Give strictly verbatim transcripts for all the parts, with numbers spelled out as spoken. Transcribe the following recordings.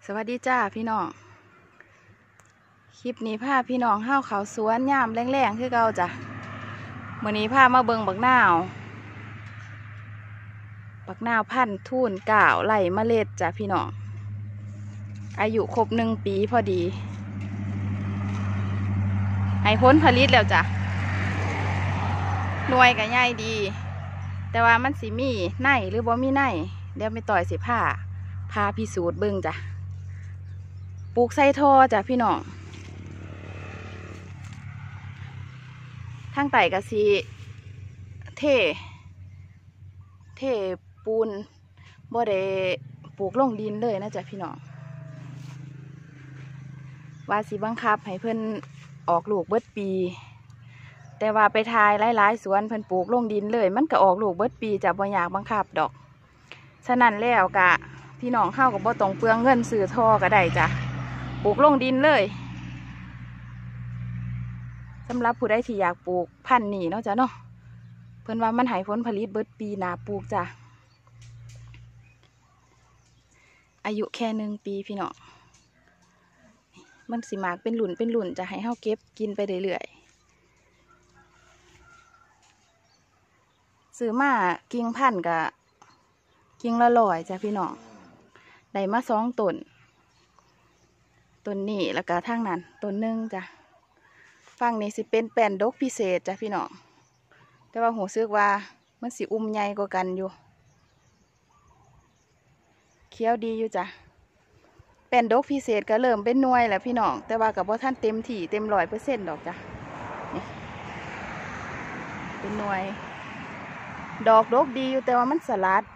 สวัสดีจ้าพี่น้องคลิปนี้พาพี่น้องเข้าเขาสวนย่ามแรงๆคือเก่าจ้ะมื้อนี้พามาเบิ่งบักนาวบักนาวพันธุ์ทูนก่าวไหลเมล็ดจ้ะพี่น้องอายุครบหนึ่งปีพอดีให้ผลผลิตแล้วจ้ะหน่วยก็ใหญ่ดีแต่ว่ามันสิมีในหรือบ่มีในเดี๋ยวไม่ต่อยสิผ้าพาพิสูจน์เบิ่งจ้ะปลูกใส่ท่อจ้ะพี่น้องทางไต่กะสีเทเทปูนบ่ได้ปลูกลงดินเลยนะจ๊ะพี่น้องว่าสิบังคับให้เพิ่นออกลูกเบิดปีแต่ว่าไปทายหลายๆสวนเพิ่นปลูกลงดินเลยมันก็ออกลูกเบิดปีจ้ะบ่อยากบังคับดอกฉะนั้นแล้วกะพี่น้องเข้ากับบ่ต้องเปลืองเงินซื้อท่อก็ได้จ้ะปลูกลงดินเลยสำหรับผู้ใดที่อยากปลูกพันธุ์นี้เนาะจ้ะเนาะเพิ่นว่ามันให้ผลผลิตเบิดปีหนาปลูกจ้ะอายุแค่หนึ่งปีพี่น้องมันสิมากเป็นหลุ่นเป็นหลุ่นจะให้เฮาเก็บกินไปเรื่อยๆซื้อมากิ่งพันธุ์กับกิ่งละร้อยจ้ะพี่น้องได้มาสองต้นต้นนี้แล้วก็ทางนั้นต้นหนึ่งจ้ะฝั่งนี้สิเป็นแป้นดกพิเศษจ้ะพี่น้องแต่ว่าหูซึกว่ามันสิอุ้มใหญ่กว่ากันอยู่เคี้ยวดีอยู่จ้ะแป้นดกพิเศษก็เริ่มเป็นหน่วยแล้วพี่น้องแต่ว่ากับว่าท่านเต็มที่เต็มร้อยเปอร์เซ็นต์ดอกจ้ะนี่เป็นหน่วยดอกดกดีอยู่แต่ว่ามันสลัด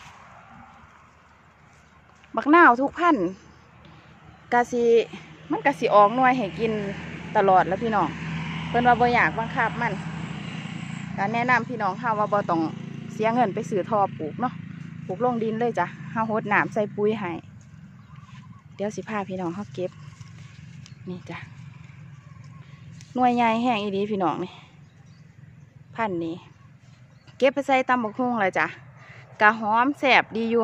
บักนาวทุกพันธุ์กะสิมันกะสิออกหน่วยให้กินตลอดแล้วพี่น้องเพิ่นว่าบ่อยากบังคับมันการแนะนำพี่น้องเฮาว่าบ่ต้องเสียเงินไปซื้อท่อปลูกเนาะปลูกลงดินเลยจ้ะเฮาหดน้ำใส่ปุ๋ยให้เดี๋ยวสิพาพี่น้องเฮาเก็บนี่จ้ะหน่วยใหญ่แห้งอีดีพี่น้องนี่พันธุ์นี้เก็บไปใส่ตำบักหุ่งเลยจ้ะกะหอมแซ่บดีอยู่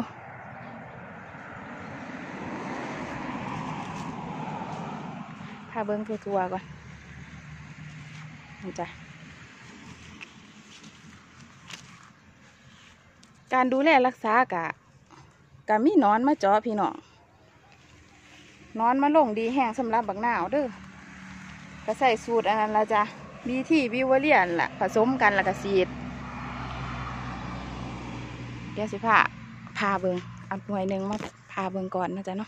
พาเบิ้งทัวร์ก่อนนี่จ้ะการดูแลรักษากะกะมีนอนมาเจาะพี่น้องนอนมาลงดีแห้งสำหรับบักนาวเด้อก็ใส่สูตรอันนั้นละจ้ะบีที่บิวเลียนล่ะผสมกันแล้วก็สีดเดี๋ยวสิพาพาเบิ้งเอาหน่วยหนึ่งมาพาเบิ้งก่อนนะจ๊ะเนาะ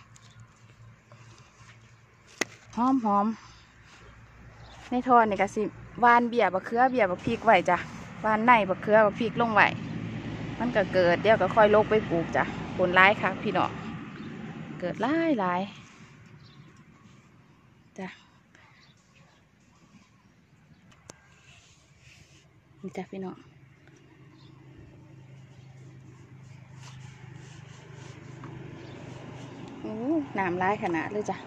หอมหอมในทอนนี่ก็สิวานเบียบบักเขือเบียบบักพริกไว้จ้ะวานในบักเขือบักพริกลงไว้มันก็เกิดเดี๋ยวก็ค่อยลกไปปลูกจ้ะผลร้ายค่ะพี่น้องเกิดร้ายร้ายจ้ะนี่จ้ะพี่น้องโอ้น้ำร้ายขนาดเลยจ้ะ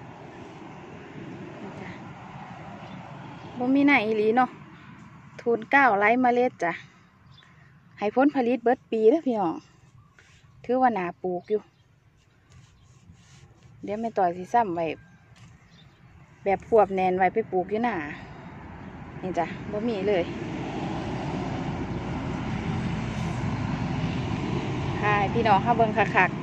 บ่มีไหนอีหลีเนาะทูนเก้าไร้เมล็ดจ้ะให้ผลผลิตเบิดปีเด้อพี่น้องถือว่าหนาปลูกอยู่เดี๋ยวไม่ต่อยสิซ้ำไว้แบบพวบแนนไว้ไปปลูกอยู่หน้านี่จ้ะบ่มีเลยให้พี่น้องเข้าเบิ่งคัก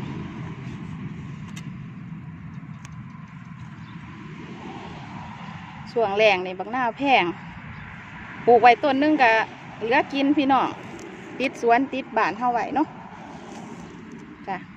ๆช่วงแรงในบักนาวแพงปลูกไว้ต้นนึงก็เหลือกินพี่น้องติดสวนติดบ้านเฮาไว้เนาะจ้ะ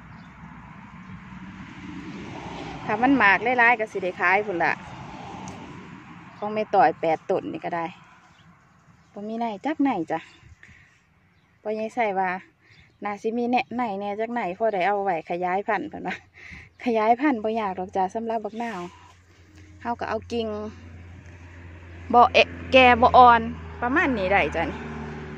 ถ้ามันหมากหลายๆก็สิได้ขายพุ่นละของแม่ต่อยแปดต้นนี่ก็ได้บ่มีไหนจักไหนจ้ะบ่ยังใส่ว่าน่าสิมีแหน่ไหนแน่จักไหนพอได้เอาไว้ขยายพันธุ์เพิ่นว่าขยายพันธุ์บ่ยากหรอกจ้ะสำหรับบักนาวเฮาก็เอากิ่งบ่เอะแก่บ่อ่อนประมาณนี้ได้จ้ะนี่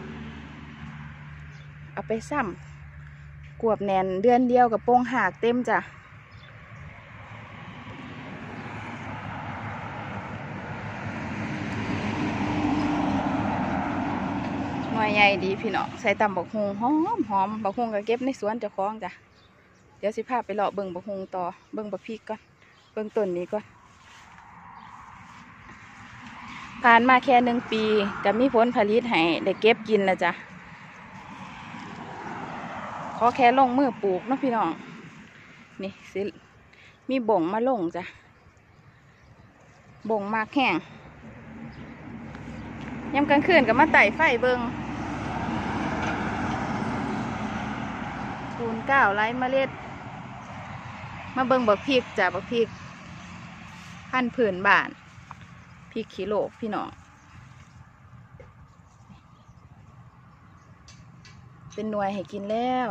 เอาไปซ้ำกวบแน่นเดือนเดียวกับโป่งหากเต็มจ้ะหน่วยใหญ่ดีพี่น้องใส่ตำบักหุ่งหอมหอมบักหุ่งก็เก็บในสวนเจ้าของจ้ะเดี๋ยวสิพาไปเลาะเบิ่งบักฮุงต่อเบิ่งบักพริกก่อนเบิ่งต้นนี้ก่อนผ่านมาแค่หนึ่งปีก็มีผลผลิตให้ได้เก็บกินแล้วจ้ะขอแค่ลงมือปลูกเนาะพี่น้องนี่สิมีบ่งมาลงจ้ะบ่งมากแห้งยามกลางคืนก็มาไต่ไฟเบิ่งปูนก้าวไร้เมล็ดมาเบิ่งบักพริกจ้ะบักพริกพันธุ์พื้นบ้านพริกขี้โลกพี่น้องเป็นหน่วยให้กินแล้ว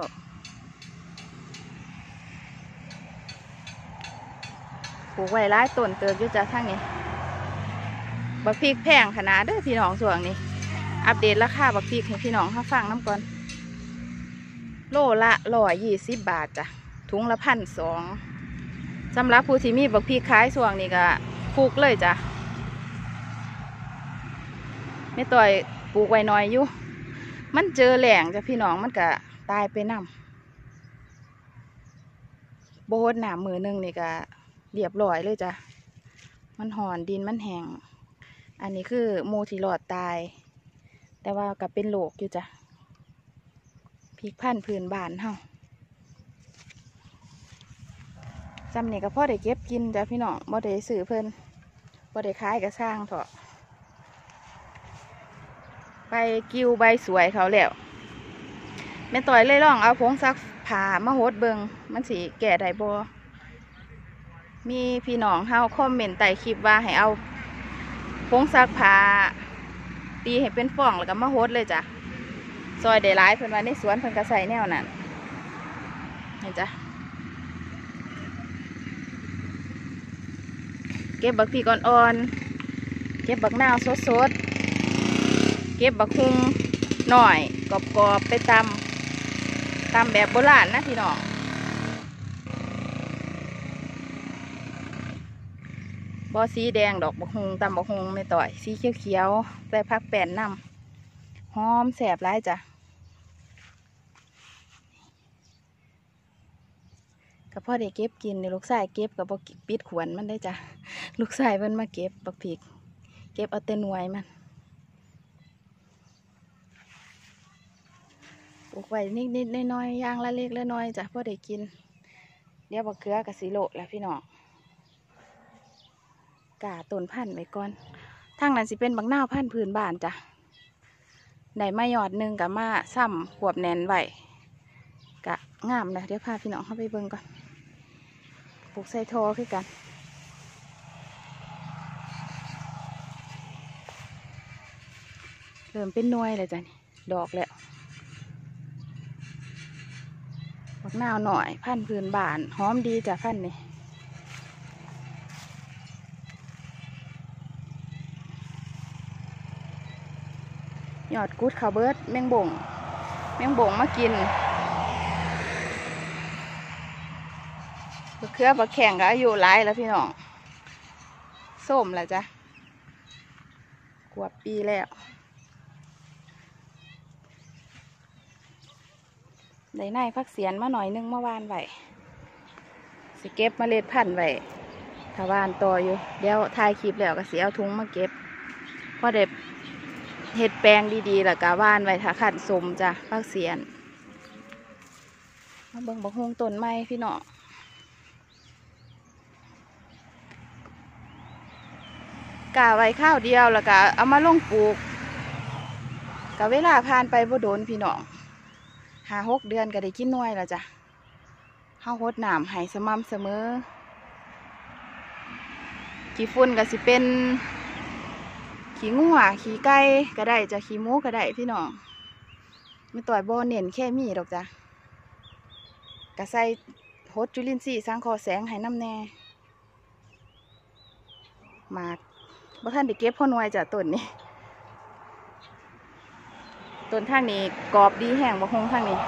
ปลูกไว้หลายต้นเติบอยู่จ้ะทางนี้บักพริกแพงขนาดเด้อพี่น้องส่วนนี้อัปเดตราคาบักพริกให้พี่น้องเขาฟังน้ำก่อนโลละร้อยยี่สิบบาทจ้ะถุงละพันสองสำหรับผู้ที่มีบักพริกขายส่วนนี้ก็ปลูกเลยจ้ะไม่ต่อยปลูกไว้น้อยอยู่มันเจอแหล่งจ้ะพี่น้องมันก็ตายไปน้ำโบดหนามือหนึ่งนี่ก็เรียบร้อยเลยจ้ะมันห่อนดินมันแห้งอันนี้คือหมูที่หลอดตายแต่ว่าก็เป็นโรคอยู่จ้ะพริกพันธุ์พื้นบ้านเฮาจำเนี่ยก็พ่อได้เก็บกินจ้ะพี่น้องบ่ได้ซื้อเพิ่นบ่ได้ขายก็สร้างเถอะไปกิ้วใบสวยเขาแล้วแม่ต่อยเลยลองเอาผงซักผ้ามาโหดเบิงมันสิแก่ได้บ่มีพี่น้องเฮาคอมเมนต์ใต้คลิปว่าให้เอาผงซักผ้าตีให้เป็นฟองแล้วก็มาโหดเลยจ้ะซอยได้หลายเพิ่นว่าในสวนเพิ่นก็ใส่แนวนั้นเห็นจ้ะเก็บบักพริกอ่อนๆเก็บบักนาวสดๆเก็บบักฮุงหน่อยกรอบๆไปตำตำแบบโบราณนะพี่น้องบอสีแดงดอกบักฮุงตำบักฮุงไม่ต่อยสีเขียวๆใส่ผักแป้นนำหอมแสบร้ายจ้ะกับพ่อได้เก็บกินในลูกชายเก็บกับปิดขวนมันได้จ้ะลูกชายมันมาเก็บบักพริกเก็บเอาแต่หน่วยมันปลูกไว้นิดๆน้อยๆย่างละเล็กละน้อยจ้ะพ่อได้กินเดี๋ยวบักเขือกับสีโลแล้วพี่น้องกาต้นพันธุ์ไว้ก่อนทางนั้นสิเป็นบักนาวพันธุ์พื้นบ้านจ้ะได้มาหยอดหนึ่งกับมาซ้ำขวบแน่นไว้กะงามนะเดี๋ยวพาพี่น้องเข้าไปเบิ่งก่อนปลูกใส่ทอคือกันเริ่มเป็นหน่วยเลยจ้ะนี่ดอกแล้วบักนาวหน่อยพันธุ์พื้นบ้านหอมดีจ้ะพันธุ์นี่ยอดกุดข้าวเบิร์ดแมงบ่งแมงบ่งมากินบักเขือบักแข่งก็อายุหลายแล้วพี่น้องส้มแล้วจ้ะกว่าปีแล้วได้ในพักเสียนมาหน่อยนึงเมื่อวานไว้สิเก็บเมล็ดพันธุ์ไว้ถ้าวานต่ออยู่เดี๋ยวถ่ายคลิปแล้วก็เสียเอาถุงมาเก็บพอเด็ดเห็ดแปลงดีๆแล้วก็ว่านไว้ถ้าขันสมจ้ะพักเสียนมาเบิ่งบักฮุงต้นไม้พี่น้องกะไว้ข้าวเดียวแล้วก็เอามาลงปลูกกะเวลาผ่านไปบ่โดนพี่น้องหาหกเดือนก็ได้กินหน่วยแล้วจ้ะข้าวโคตรหนามให้สม่ำเสมอขี้ฝุ่นก็สิเป็นขี้งัวขี้ไก่ก็ได้จ้ะขี้หมูก็ได้พี่น้องไม่ต่อยบ่เน้นแค่มีดอกจ้ะก็ใส่โฮดจุลินทรีย์สังเคราะห์แสงให้น้ำแน่มากบ่ท่านได้เก็บพ่อหน่วยจ้ะต้นนี้ต้นทางนี้กรอบดีแห้งบักฮุงทางนี้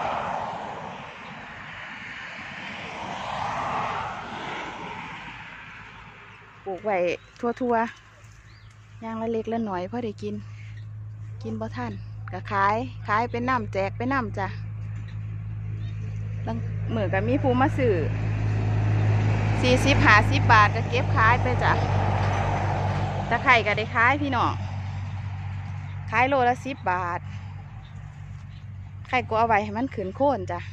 ปลูกไว้ทั่วๆย่างละเล็กละหน่อยพอได้กินกินบ่ท่านก็ขายขายเป็นน้ำแจกเป็นน้ำจ้ะมือก็มีผู้มาซื้อสี่สิบห้าสิบบาทก็เก็บขายไปจ้ะตะไคร่ก็ได้ขายพี่น้องขายโลละสิบบาทไข่ก็เอาไว้ให้มันขืนโค่นจ้ะ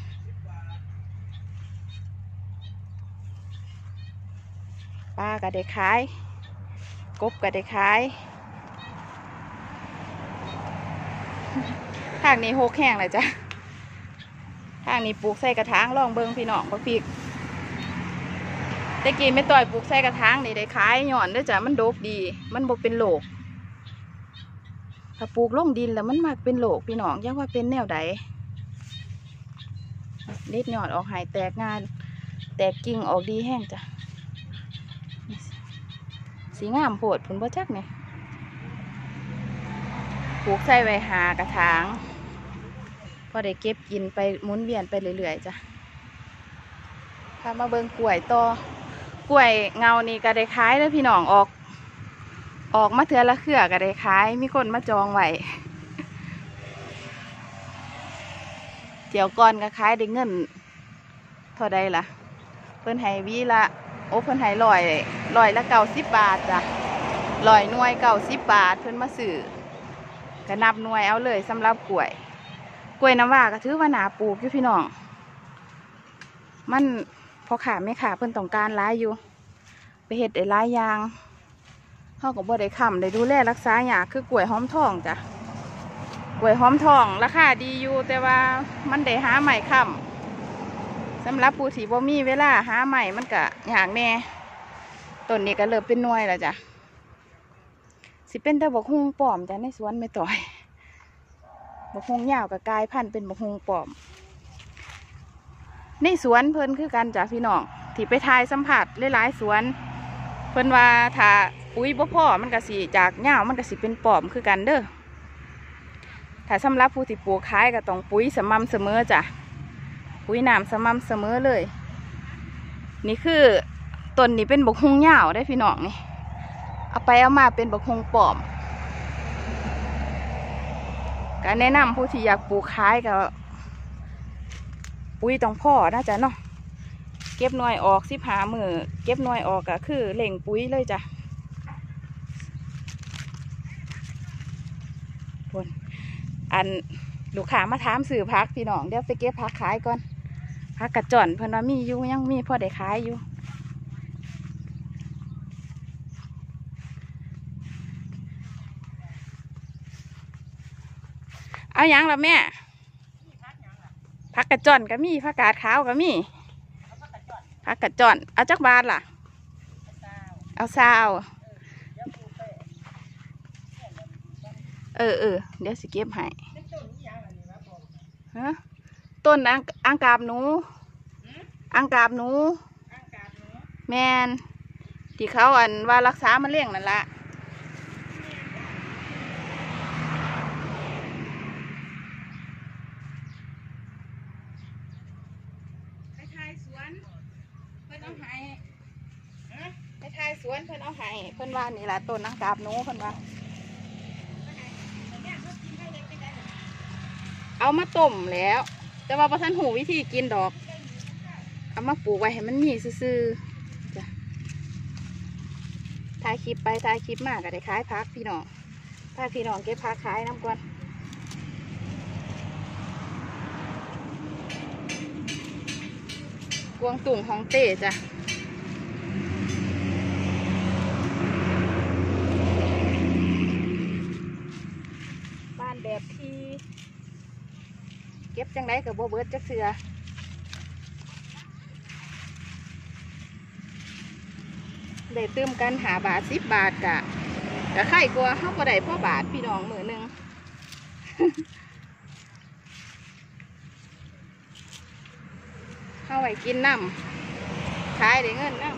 ปลาก็ได้ขายกบก็ได้ขายทางนี้โฮกแห้งเลยจ้ะทางนี้ปลูกใส่กระถางลองเบิ้งพี่น้องบักพริกแต่กินไม่ต่อยปลูกใส่กระถางนี่ได้ขายหย่อนด้วยจ้ะมันโดกดีมันบ่เป็นโรคถ้าปลูกลงดินแล้วมันมักเป็นโรคพี่น้องยังว่าเป็นแนวใดเด็ดยอดออกหายแตกงานแตกกิ่งออกดีแห้งจ้ะสีงามโพดผลบ่จักเนี่ยปลูกใส่ไว้หากระถางพอได้เก็บกินไปหมุนเวียนไปเรื่อยๆจ้ะพามาเบิ่งกล้วยต่อกล้วยเงานี่ก็ได้ขายแล้วพี่น้องออกออกมาเถื่อละเครือก็ได้ขายมีคนมาจองไว้เดี๋ยวก่อนก็ขายได้เงินเท่าใดล่ะเพิ่นให้วีละโอ้เพิ่นให้ลอยลอยละเก้าสิบบาทจ้ะลอยหน่วยเก้าสิบบาทเพิ่นมาซื้อก็นับหน่วยเอาเลยสำหรับกล้วยกล้วยน้ำว้าก็ถือว่าหนาปลูกอยู่พี่น้องมันพอขาไม่ขาเพิ่นต้องการหลายอยู่ไปเฮ็ดได้หลายอย่างเฮาก็บ่ได้ค้ำได้ดูแลรักษาหยาคือกล้วยหอมทองจ้ะกล้วยหอมทองราคาดีอยู่แต่ว่ามันได้หาใหม่ค้ำสำหรับผู้ที่บ่มีเวลาหาใหม่มันก็ยากแน่ต้นนี้ก็เริ่มเป็นหน่วยแล้วจ้ะสิเป็นแต่บักฮุงปลอมจ้ะในสวนไม่ต่อยบักฮุงยาวกับกลายพันธุ์เป็นบักฮุงปลอมในสวนเพิ่นคือกันจ้ะพี่น้องที่ไปทายสัมผัสหลายๆสวนเพิ่นว่าถ้าปุ๋ยบ่พอมันก็สิจากยาวมันก็สิเป็นปลอมคือกันเด้อถ้าสำหรับผู้ที่ปลูกขายก็ต้องปุ๋ยสม่ำเสมอจ้ะปุ๋ยน้ำสม่ำเสมอเลยนี่คือต้นนี้เป็นบักฮุงยาวได้พี่น้องนี่เอาไปเอามาเป็นบักฮุงปลอมก็แนะนำผู้ที่อยากปลูกขายก็ปุ๋ยต้องพ่อนะจ๊ะเนาะเก็บหน่วยออกสิบหามือเก็บหน่วยออกก็คือเล่งปุ๋ยเลยจ้ะคนอันลูกค้ามาถามสื่อพักพี่น้องเดี๋ยวไปเก็บพักขายก่อนพักกระจ่อนเพิ่นว่ามีอยู่ยังมีพอได้ขายอยู่เอาอย่างละแม่ผักกระจ่อนก็มีผักกาดขาวก็มีผักกระจ่อนเอาจักบาทล่ะเอาซาวเออเออเดี๋ยวสิเก็บให้ฮะต้นอังอังกาบหนูอังกาบหนูแมนที่เขาอันว่ารักษามันเลี้ยงนั่นละไปทายสวนเพิ่นเอาให้ไปทายสวนเพิ่นเอาให้เพิ่นว่านี่แหละต้นอังกาบหนูเพิ่นว่าเอามาต้มแล้วแต่ว่าพอท่านหูวิธีกินดอกเอามาปลูกไว้ให้มันมีซื่อๆจ้ะถ่ายคลิปไปถ่ายคลิปมากก็ได้ขายพักพี่น้องถ้าพี่น้องเก็บพักขายน้ำก่อนกวงตุ่งฮองเต้จ้ะบ้านแบบที่เก็บจังไรกับโบเบิร์ดจักเสือได้เติมกันหาบาทสิบบาทกะกะไข่กลัวเขาก็ได้พ่อบาทพี่น้องมือหนึ่ง เข้าไว้กินน้ำขายได้เงินน้ำ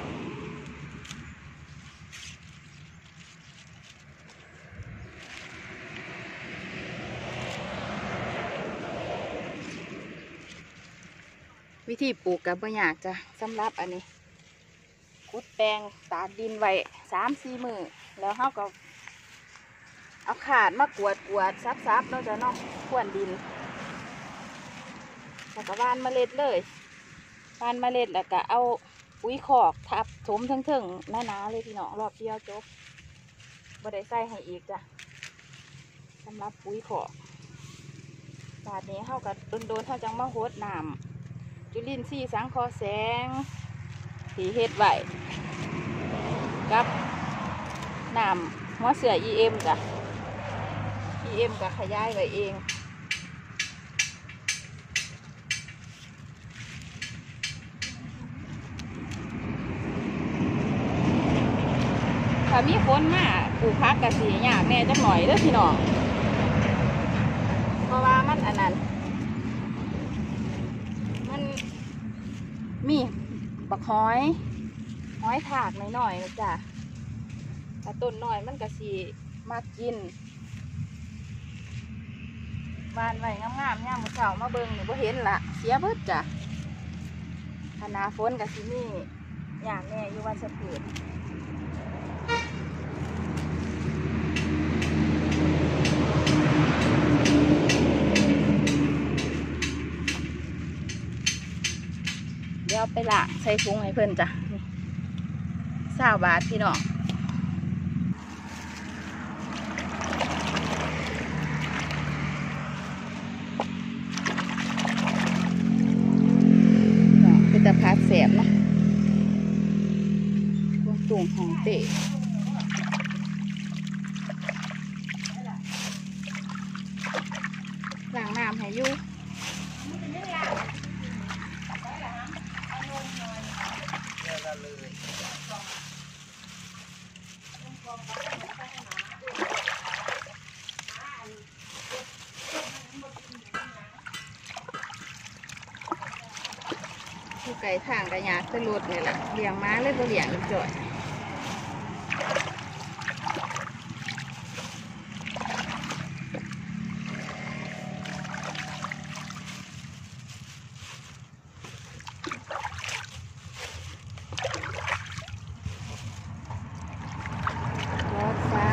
วิธีปลูกกับบ่ยากจ้ะสำหรับอันนี้ขุดแปลงตากดินไว้สามสี่มือแล้วเขาก็เอาขาดมากวดกวดซับซับเราจะนอกขวนดินแล้วก็หว่านเมล็ดเลยปานเมล็ดแล้วก็เอาปุ๋ยคอกทับถมทั้งเถิงหนาๆเลยพี่น้องรอบเดียวจบบ่ได้ใส่ให้อีกจ้ะสำหรับปุ๋ยคอกบาดนี้เข้ากับโดนๆเขาจังมาโหดน้ำจุลินทรีย์สังเคราะห์แสงสีเฮ็ดไหวกับน้ำหัวเสือ อี เอ็ม จ้ะ อี เอ็ม ก็ขยายไว้เองถ้ามีฝนมาปลูกพักกะสีหยาบแน่จักหน่อยเด้อพี่น้องเพราะว่ามันอันนั้นมันมีบักหอยหอยถากหน่อยๆนะจ้ะถ้าต้นน้อยมันกะสีมากินบานไว้งามๆย่ามมื้อเช้ามาเบิ่งนี่บ่เห็นละเสียเบิดจ้ะถ้าหน้าฝนกะสิมีหยาบแน่อยู่ว่าจะเกิดเดี๋ยวไปละใส่ถุงให้เพิ่นจ้ะนี่สาวบาทพี่น้องเป็นตะพัดแสบเนาะตุ่งของเตะล้างน้ำให้อยู่ผู้ไก่ทางกระยาขึ้นรถนี่แหละเลี้ยงม้าเลยบ่เลี้ยงจ่อยรถฟ้า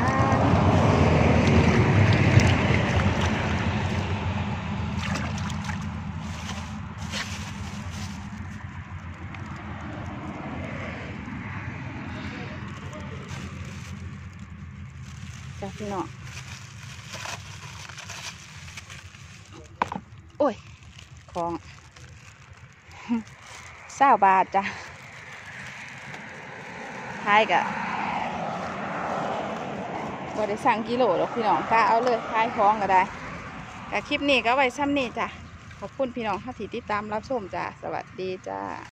จ้ะพี่น้องโอ้ยของเศร้าบาทจ้ะท้ายกะบ่ได้สั่งกิโลหรอกพี่น้องกะเอาเลยท้ายคล้องก็ได้กะคลิปนี้ก็ไว้ซ้ำนี่จ้ะขอบคุณพี่น้องที่ติดตามรับชมจ้ะสวัสดีจ้า